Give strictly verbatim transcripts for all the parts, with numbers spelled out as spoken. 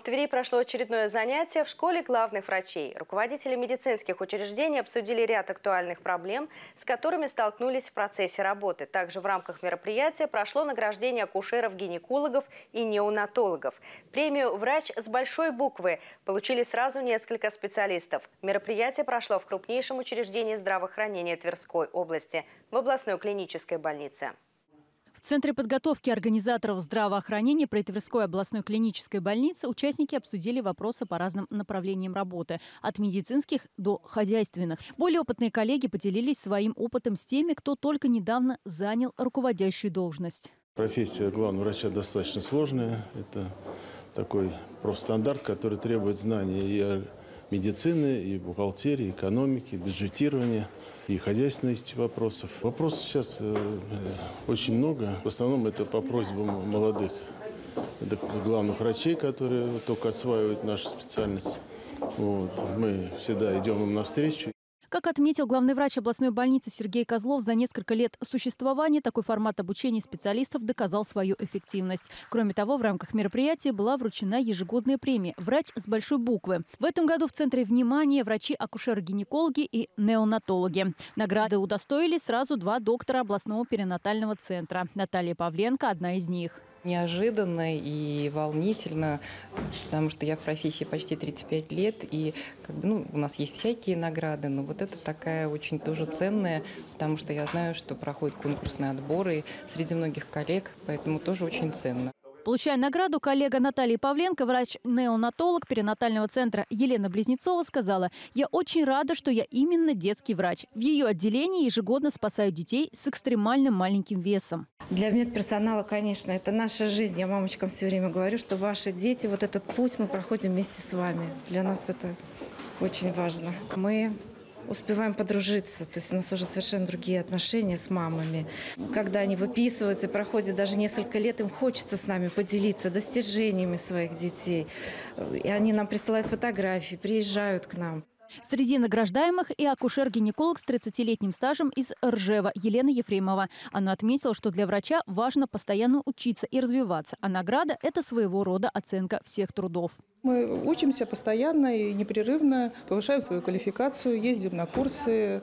Твери прошло очередное занятие в школе главных врачей. Руководители медицинских учреждений обсудили ряд актуальных проблем, с которыми столкнулись в процессе работы. Также в рамках мероприятия прошло награждение акушеров-гинекологов и неонатологов. Премию «Врач с большой буквы» получили сразу несколько специалистов. Мероприятие прошло в крупнейшем учреждении здравоохранения Тверской области, в областной клинической больнице. В Центре подготовки организаторов здравоохранения при Тверской областной клинической больнице участники обсудили вопросы по разным направлениям работы, от медицинских до хозяйственных. Более опытные коллеги поделились своим опытом с теми, кто только недавно занял руководящую должность. Профессия главного врача достаточно сложная. Это такой профстандарт, который требует знания и медицины, и бухгалтерии, экономики, бюджетирования, и хозяйственных вопросов. Вопросов сейчас э, очень много. В основном это по просьбам молодых главных врачей, которые только осваивают нашу специальность. Вот. Мы всегда идем им навстречу. Как отметил главный врач областной больницы Сергей Козлов, за несколько лет существования такой формат обучения специалистов доказал свою эффективность. Кроме того, в рамках мероприятия была вручена ежегодная премия «Врач с большой буквы». В этом году в центре внимания врачи-акушеры-гинекологи и неонатологи. Награды удостоили сразу два доктора областного перинатального центра. Наталья Павленко – одна из них. Неожиданно и волнительно, потому что я в профессии почти тридцать пять лет, и как бы, ну, у нас есть всякие награды, но вот это такая очень тоже ценная, потому что я знаю, что проходят конкурсные отборы среди многих коллег, поэтому тоже очень ценно. Получая награду, коллега Натальи Павленко, врач-неонатолог перинатального центра Елена Близнецова, сказала: «Я очень рада, что я именно детский врач. В ее отделении ежегодно спасают детей с экстремальным маленьким весом». Для медперсонала, конечно, это наша жизнь. Я мамочкам все время говорю, что ваши дети, вот этот путь мы проходим вместе с вами. Для нас это очень важно. Мы успеваем подружиться, то есть у нас уже совершенно другие отношения с мамами. Когда они выписываются и проходит даже несколько лет, им хочется с нами поделиться достижениями своих детей. И они нам присылают фотографии, приезжают к нам. Среди награждаемых и акушер-гинеколог с тридцатилетним стажем из Ржева Елена Ефремова. Она отметила, что для врача важно постоянно учиться и развиваться, а награда – это своего рода оценка всех трудов. Мы учимся постоянно и непрерывно, повышаем свою квалификацию, ездим на курсы,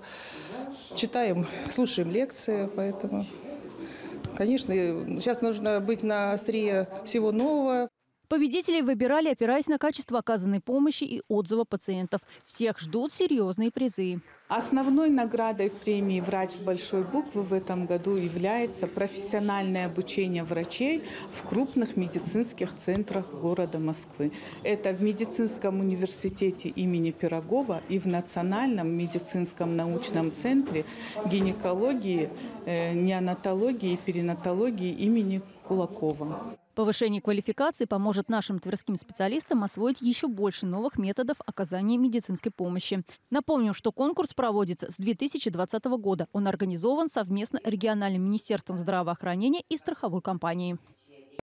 читаем, слушаем лекции, поэтому, конечно, сейчас нужно быть на острие всего нового. Победителей выбирали, опираясь на качество оказанной помощи и отзыва пациентов. Всех ждут серьезные призы. Основной наградой премии «Врач с большой буквы» в этом году является профессиональное обучение врачей в крупных медицинских центрах города Москвы. Это в медицинском университете имени Пирогова и в Национальном медицинском научном центре гинекологии, неонатологии и перинатологии имени Кулакова. Повышение квалификации поможет нашим тверским специалистам освоить еще больше новых методов оказания медицинской помощи. Напомним, что конкурс проводится с две тысячи двадцатого года. Он организован совместно региональным министерством здравоохранения и страховой компанией.